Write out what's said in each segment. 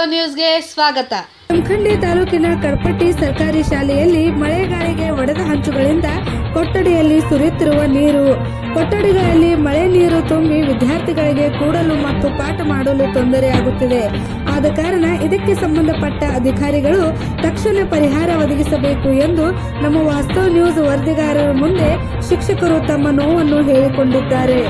ನ್ಯೂಸ್ಗೆ ಸ್ವಾಗತ. ಜಮಖಂಡಿ ತಾಲೂಕಿನ ಕಡಪಟ್ಟಿ ಸರ್ಕಾರಿ ಶಾಲೆಯಲ್ಲಿ ಮಳೆಗಾಳಿಗೆ ಒಡೆದ ಹಂಚುಗಳಿಂದ ಕೊಠಡಿಯಲ್ಲಿ ಸುರಿಯುತ್ತಿರುವ ನೀರು. ಕೊಠಡಿಗಳಲ್ಲಿ ಮಳೆ ನೀರು ತುಂಬಿ ವಿದ್ಯಾರ್ಥಿಗಳಿಗೆ ಕೂಡಲು ಮತ್ತು ಪಾಠ ಮಾಡಲು ತೊಂದರೆಯಾಗುತ್ತಿದೆ. ಆದ ಕಾರಣ ಇದಕ್ಕೆ ಸಂಬಂಧಪಟ್ಟ ಅಧಿಕಾರಿಗಳು ತಕ್ಷಣ ಪರಿಹಾರ ಒದಗಿಸಬೇಕು ಎಂದು ನಮ್ಮ ವಾಸ್ತವ ನ್ಯೂಸ್ ವರದಿಗಾರರ ಮುಂದೆ ಶಿಕ್ಷಕರು ತಮ್ಮ ನೋವನ್ನು ಹೇಳಿಕೊಂಡಿದ್ದಾರೆ.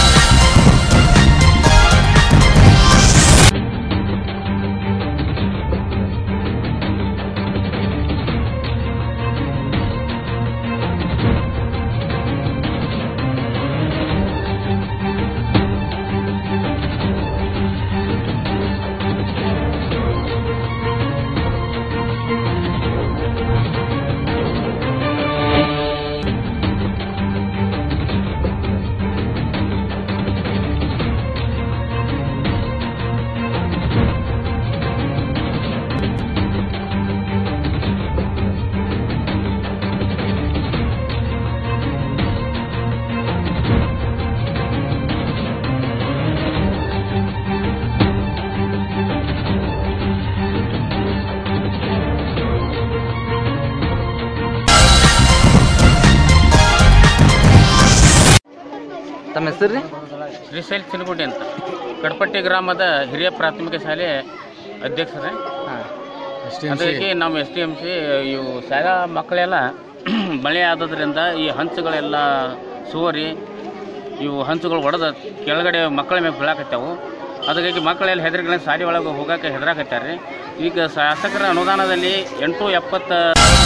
ತಮ್ಮ ಹೆಸರು ರೀ? ಶ್ರೀಶೈಲ್ ಚಿನಗುಡ್ಡಿ ಅಂತ, ಕಡಪಟ್ಟಿ ಗ್ರಾಮದ ಹಿರಿಯ ಪ್ರಾಥಮಿಕ ಶಾಲೆ ಅಧ್ಯಕ್ಷರೇ. ಅದಕ್ಕೆ ನಮ್ಮ STMC ಇವು ಶಾಲಾ ಮಕ್ಕಳೆಲ್ಲ ಮಳೆ ಆದದ್ರಿಂದ ಈ ಹಂಚುಗಳೆಲ್ಲ ಸೋರಿ ಇವು ಹಂಚುಗಳು ಒಡೆದ ಕೆಳಗಡೆ ಮಕ್ಕಳ ಮೇಲೆ ಬೀಳಾಕತ್ತಾವು. ಅದಕ್ಕಾಗಿ ಮಕ್ಕಳೆಲ್ಲ ಹೆದರಿಕೆ ಶಾಲೆ ಒಳಗೆ ಹೋಗೋಕೆ ಹೆದರಾಕತ್ತಾರೆ. ಈಗ ಶಾಸಕರ ಅನುದಾನದಲ್ಲಿ 870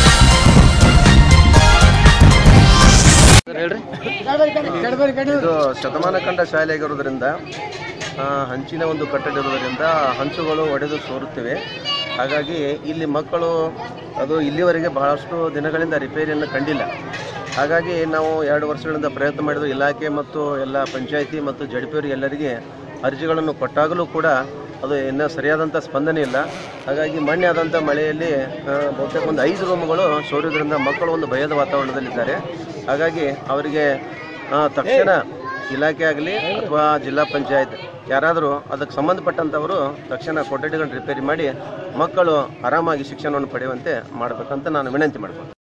ಇದು ಶತಮಾನ ಕಂಡ ಶಾಲೆ ಆಗಿರೋದ್ರಿಂದ ಹಂಚಿನ ಒಂದು ಕಟ್ಟಡ ಇರೋದ್ರಿಂದ ಹಂಚುಗಳು ಒಡೆದು ಸೋರುತ್ತಿವೆ. ಹಾಗಾಗಿ ಇಲ್ಲಿ ಮಕ್ಕಳು ಅದು ಇಲ್ಲಿವರೆಗೆ ಬಹಳಷ್ಟು ದಿನಗಳಿಂದ ರಿಪೇರಿಯನ್ನು ಕಂಡಿಲ್ಲ. ಹಾಗಾಗಿ ನಾವು 2 ವರ್ಷಗಳಿಂದ ಪ್ರಯತ್ನ ಮಾಡಿದ್ವು. ಇಲಾಖೆ ಮತ್ತು ಎಲ್ಲ ಪಂಚಾಯಿತಿ ಮತ್ತು ಜಡ್ಪಿಯವರು ಎಲ್ಲರಿಗೆ ಅರ್ಜಿಗಳನ್ನು ಕೊಟ್ಟಾಗಲೂ ಕೂಡ ಅದು ಇನ್ನೂ ಸರಿಯಾದಂಥ ಸ್ಪಂದನೆ ಇಲ್ಲ. ಹಾಗಾಗಿ ಮೊನ್ನೆ ಆದಂಥ ಮಳೆಯಲ್ಲಿ ಬಹುತೇಕ ಒಂದು 5 ರೂಮುಗಳು ಸೋರಿದ್ರಿಂದ ಮಕ್ಕಳು ಒಂದು ಭಯದ ವಾತಾವರಣದಲ್ಲಿದ್ದಾರೆ. ಹಾಗಾಗಿ ಅವರಿಗೆ ತಕ್ಷಣ ಇಲಾಖೆ ಆಗಲಿ ಅಥವಾ ಜಿಲ್ಲಾ ಪಂಚಾಯತ್ ಯಾರಾದರೂ ಅದಕ್ಕೆ ಸಂಬಂಧಪಟ್ಟಂಥವರು ತಕ್ಷಣ ಕೊಠಡಿಗಳನ್ನು ರಿಪೇರಿ ಮಾಡಿ ಮಕ್ಕಳು ಆರಾಮಾಗಿ ಶಿಕ್ಷಣವನ್ನು ಪಡೆಯುವಂತೆ ಮಾಡಬೇಕಂತ ನಾನು ವಿನಂತಿ ಮಾಡ್ತೀನಿ.